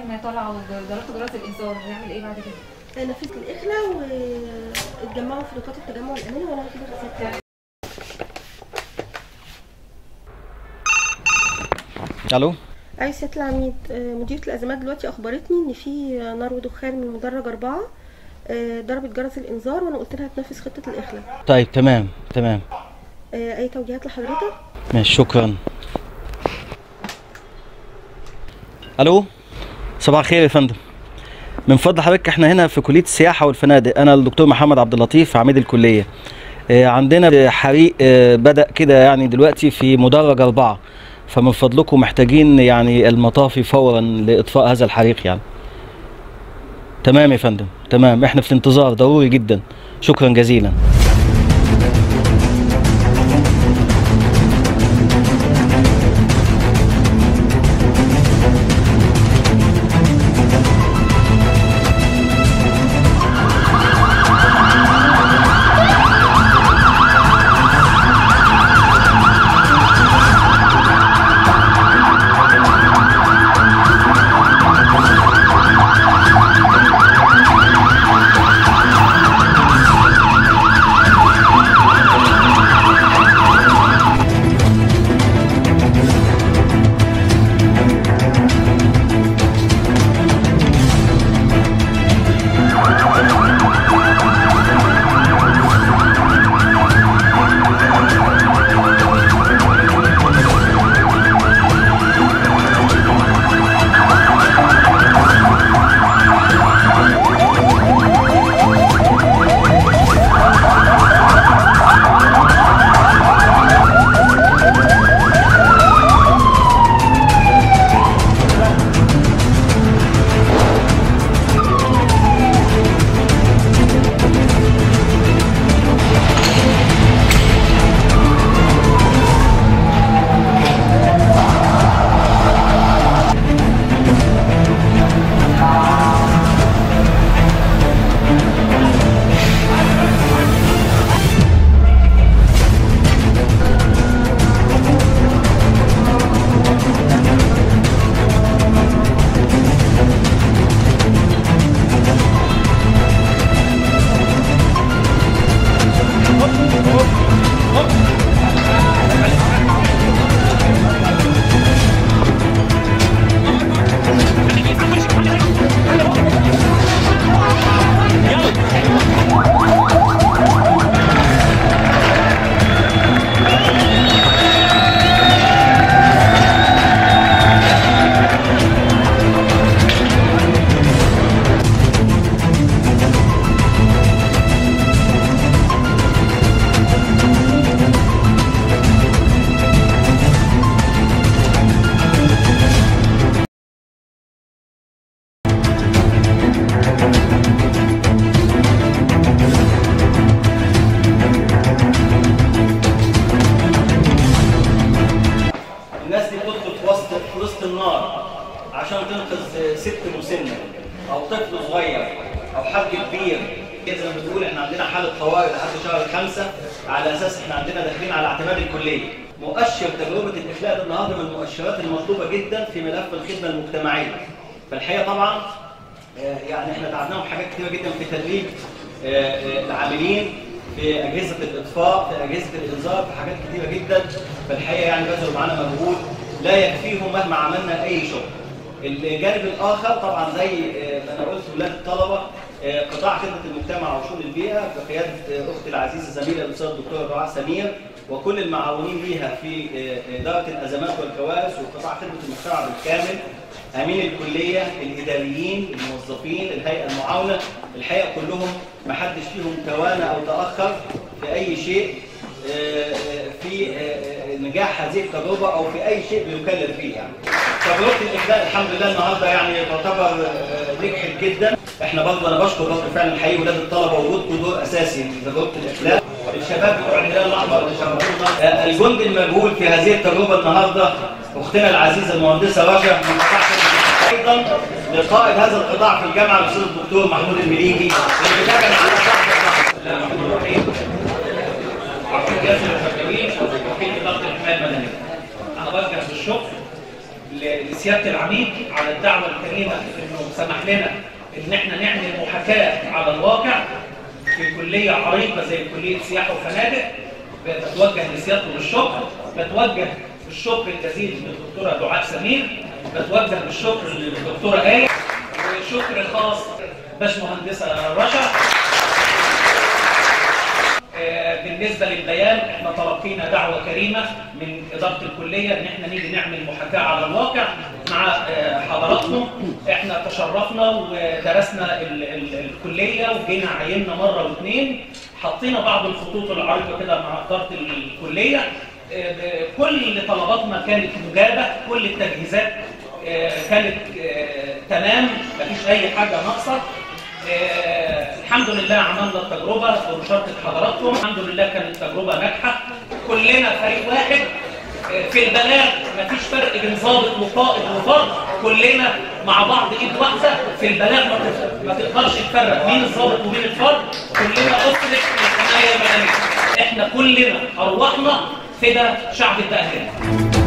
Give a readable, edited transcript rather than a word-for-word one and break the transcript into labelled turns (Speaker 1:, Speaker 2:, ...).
Speaker 1: ما طالعه وضربت جرس الانذار، هنعمل ايه بعد كده؟
Speaker 2: نفذت الاخلاء واتجمعوا في نقاط التجمع الامني وانا كده رسلت.
Speaker 3: الو.
Speaker 2: اي سياده العميد، مديرة الازمات دلوقتي اخبرتني ان في نار ودخان من مدرج 4 ضربت جرس الانذار، وانا قلت لها تنفذ خطه الاخلاء.
Speaker 3: طيب تمام.
Speaker 2: اي توجيهات لحضرتك؟
Speaker 3: ماشي، شكرا. الو، صباح الخير يا فندم. من فضل حضرتك احنا هنا في كليه السياحه والفنادق، انا الدكتور محمد عبد اللطيف عميد الكليه. عندنا حريق بدأ كده يعني دلوقتي في مدرج 4، فمن فضلكم محتاجين يعني المطافي فورا لاطفاء هذا الحريق يعني. تمام يا فندم، تمام، احنا في الانتظار ضروري جدا. شكرا جزيلا. وسط النار عشان تنقذ ست مسنه او طفل صغير او حد كبير. زي ما بتقول احنا عندنا حاله طوارئ لحد شهر 5 على اساس احنا عندنا داخلين على اعتماد الكليه. مؤشر تجربه الاخلاء ده النهارده من المؤشرات المطلوبه جدا في ملف الخدمه المجتمعيه. فالحقيقه طبعا يعني احنا تعبناهم حاجات كتيره جدا في تدريب العاملين في اجهزه الاطفاء، في اجهزه الانذار، في حاجات كتيره جدا. فالحقيقه يعني بذلوا معانا مجهود لا يكفيهم مهما عملنا اي شغل. الجانب الاخر طبعا زي ما انا قلت ولاد الطلبه، قطاع خدمه المجتمع وشؤون البيئه بقياده اختي العزيزه زميله الاستاذ الدكتور رعاء سمير وكل المعاونين ليها في اداره الازمات والكوارث وقطاع خدمه المجتمع بالكامل، امين الكليه، الاداريين، الموظفين، الهيئه المعاونه، الحقيقه كلهم ما حدش فيهم توانى او تاخر في اي شيء في نجاح هذه التجربه او في اي شيء بيكلف فيه. يعني تجربه الاخلاء الحمد لله النهارده يعني تعتبر نجحت جدا. احنا برضه انا بشكر برضه فعلا الحقيقه ولاد الطلبه وجودكم دور اساسي في تجربه الاخلاء. الشباب بتوع الهلال الاحمر اللي شرفونا، الجند المجهول في هذه التجربه النهارده اختنا العزيزه المهندسه رجا من قطاع ايضا لقائد هذا القطاع في الجامعه الاستاذ الدكتور محمود المليجي اللي بيتابع على وكيل إدارة الحماية المدنية. أنا برجع بالشكر
Speaker 4: لسياده العميد على الدعوه الكريمه انه سمح لنا ان احنا نعمل محاكاه على الواقع في كليه عريقه زي كليه سياحه وفنادق. بتوجه لسيادته بالشكر، بتوجه بالشكر الجزيل للدكتوره دعاء سمير، بتوجه بالشكر للدكتوره آية، وشكر خاص باشمهندسه رشا. بالنسبه للبيان احنا تلقينا دعوه كريمه من اداره الكليه ان احنا نيجي نعمل محاكاه على الواقع مع حضراتكم. احنا تشرفنا ودرسنا الكليه وجينا عيننا مره واثنين، حطينا بعض الخطوط العريضه كده مع اداره الكليه. كل طلباتنا كانت مجابه، كل التجهيزات كانت تمام، مفيش اي حاجه ناقصه. الحمد لله عملنا التجربه بمشاركه حضراتكم، الحمد لله كانت تجربه ناجحه. كلنا فريق واحد في البلاغ، مفيش فرق بين ضابط وقائد وفرد، كلنا مع بعض ايد واحده في البلاغ. ما تقدرش تفرق مين الضابط ومين الفرد، كلنا اسره الحمايه المدنيه. احنا كلنا ارواحنا فدا شعب الدقهليه.